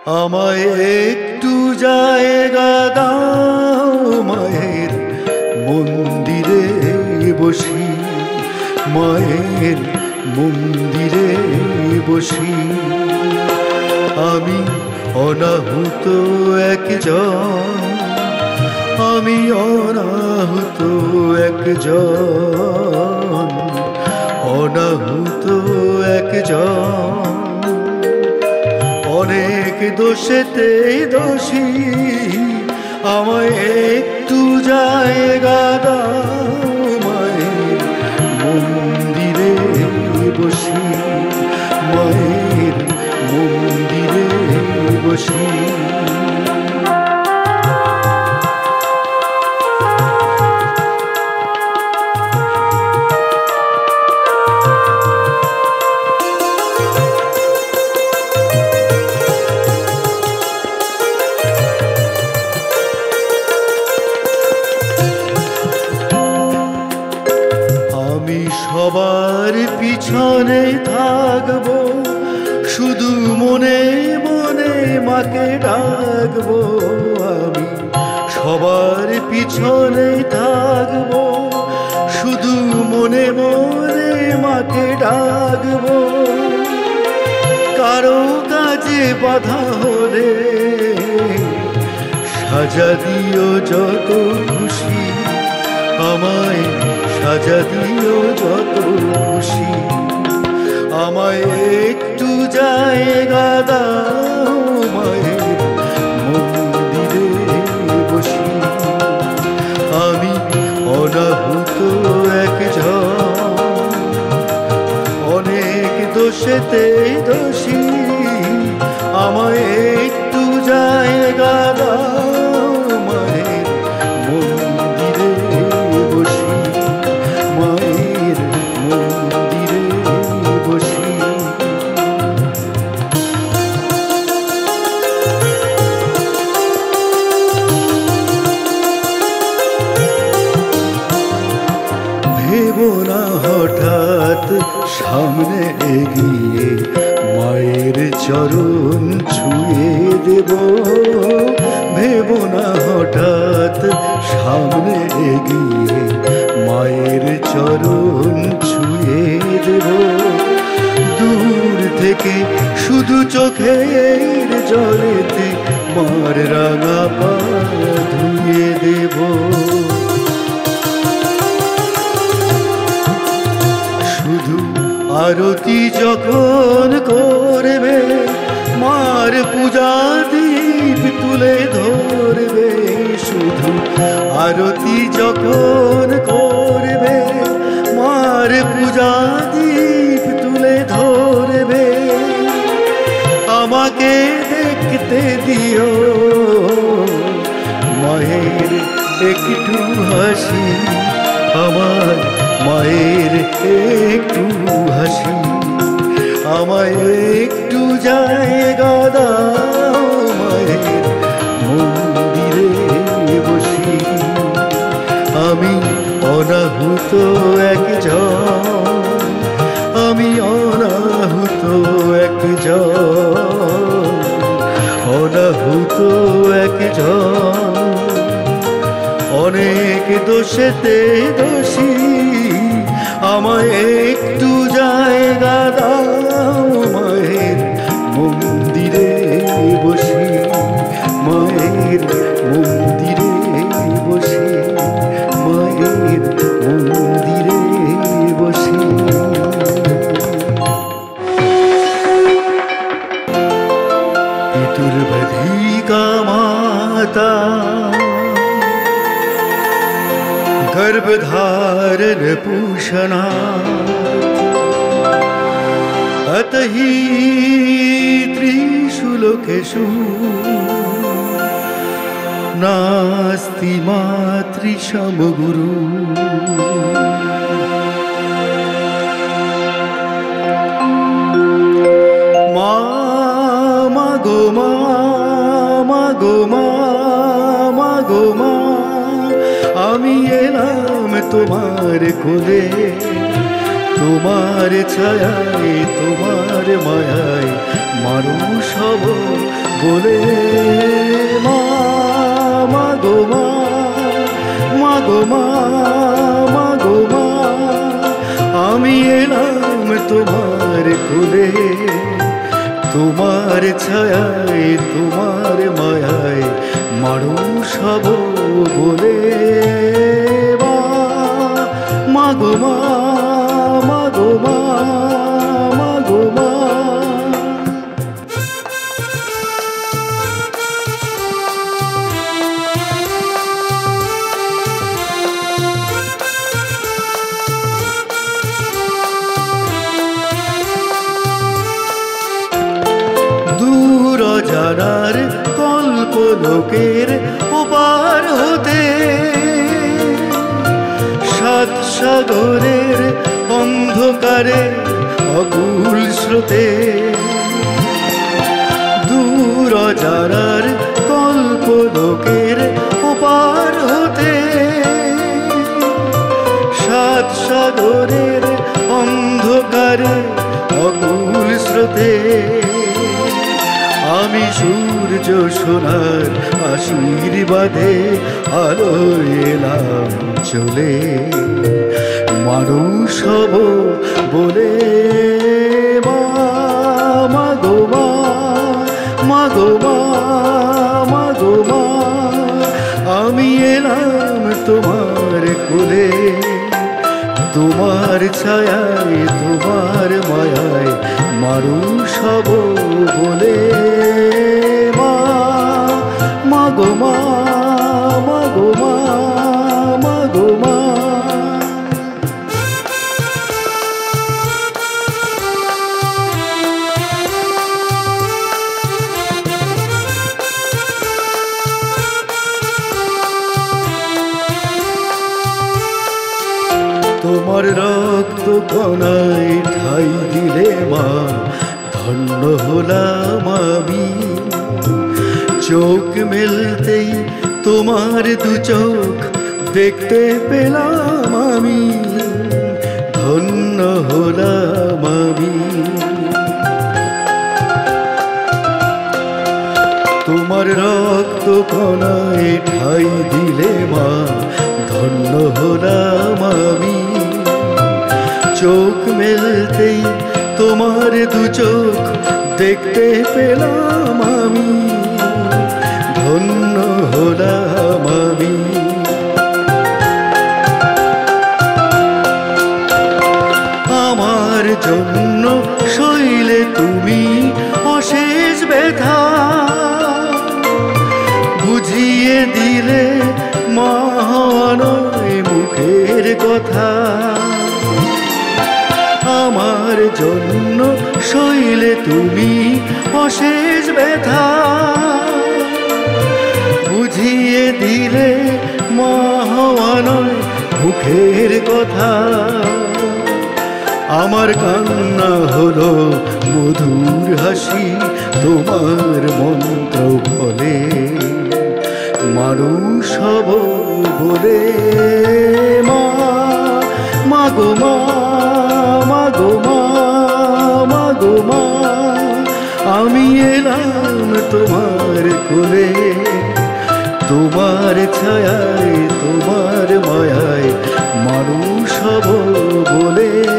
আমায় একটু জায়গা দাও মায়ের মন্দিরে বসি, মায়ের মন্দিরে বসি। আমি অনাহুত একজন, আমি অনাহুত একজন, অনাহুত একজন। অনেক দোষেতে দোষী, আমায় একটু জায়গা দাও মায়ের মন্দিরে বসি, মায়ের মন্দিরে বসি। আমি সবার পিছনে থাকবো, শুধু মনে মনে মাকে ডাকবো। আমি সবার পিছনে থাকবো, শুধু মনে মনে মাকে ডাকবো। কারো কাজে বাধা হলে সাজা দিও যত খুশি, আমায় সাজা দিও যত খুশি। আমায় একটু জায়গা দাও মায়ের মন্দিরে বসি। আমি অনাহুত একজন, অনেক দোষেতে দোষী। আমায় একটু জায়গা দাও মায়ের মন্দিরে বসি, মায়ের মন্দিরে বসি। ভেবো না হঠাৎ সামনে এগিয়ে মায়ের চরণ ছুঁয়ে দেব। ভেবো না হঠাৎ সামনে এগিয়ে মায়ের চরণ ছুঁয়ে দেব। দূর থেকে শুধু চোখের জলেতে মার রাঙা পা ধুয়ে দেব। শুধু আরতি যখন করবে, মার পূজা দীপ তুলে ধরবে। শুধু আরতি যখন করবে, মার পূজা দীপ তুলে ধরবে। আমাকে দেখতে দিও মায়ের একটু হাসি, আমার মায়ের একটু হাসি। আমায় একটু জায়গা দাও মায়ের মন্দিরে বসি। আমি অনাহুত একজন, আমি অনাহুত একজন, অনাহুত একজন। অনেক দোষেতে দোষী, আমায় একটু জায়গা দাও মায়ের মন্দিরে বসি, মায়ের মন্দিরে বসি, মায়ের মন্দিরে বসি। पितुर्वधिका माता गर्भधारण पूषणा, अतहि त्रिषु लोकेषु नास्ति मातृसमगुरु। मामा गो मामा गो मामा गो मा, আমি এলাম তোমার কোলে, তোমার ছায়ায় তোমার মায়ায় মানুষ হব বলে মা মাগো মা মাগো মা মাগো মা আমি এলাম তোমার কোলে তোমার ছায়ায় তোমার মায়ায় মানুষ হব বলে মা মাগো মা মাগো মা মাগো মা দূর জানার কল্পলোকের ওপার হতে সাত সাগরের অন্ধকারে অকুল স্রোতে দূর জানার কল্পলোকের ওপার হতে সাত সাগরের অন্ধকারে অকুল স্রোতে আমি সূর্য সোনার আশীর্বাদে আলো এলাম চলে মানুষ হব বলে মা মাগো মা মাগো মা মাগো মা আমি এলাম তোমার কোলে তোমার ছায়ায় তোমার মায়ায় মানুষ হব বলে মা মাগো মা মাগো মা মাগো মা তোমার রক্ত কণায় ঠাই দিলে মা ধন্য হলাম আমি চোখ মেলতেই তোমার দু চোখ দেখতে পেলাম আমি ধন্য হলাম আমি তোমার রক্ত কণায় ঠাই দিলে মা ধন্য হলাম আমি চোখ মেলতেই তোমার দু চোখ দেখতে পেলাম আমি ধন্য হলাম আমি আমার জন্য সইলে তুমি অশেষ ব্যথা বুঝিয়ে দিলে মা নয় মুখের কথা আমার জন্য সইলে তুমি অশেষ ব্যথা বুঝিয়ে দিলে মা নয় মুখের কথা আমার কান্না হলো মধুর হাসি তোমার মন্ত্র বলে মানুষ হব বলে মা মাগো মা মাগো মা মাগো মা আমি এলাম তোমার কোলে তোমার ছায়ায় তোমার মায়ায় মানুষ হব বলে